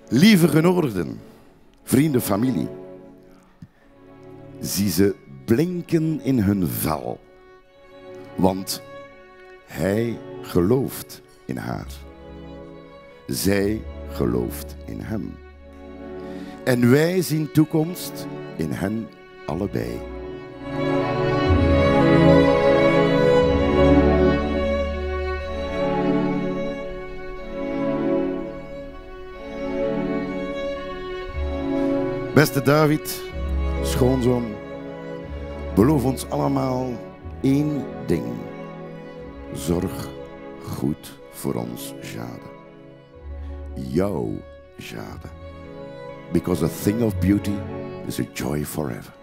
Lieve genodigden, vrienden, familie. Zie ze blinken in hun vel. Want hij gelooft in haar. Zij gelooft in hem. En wij zien toekomst in hen allebei. Beste David, schoonzoon, beloof ons allemaal één ding. Zorg goed voor ons Jade. Jouw Jade. Because a thing of beauty is a joy forever.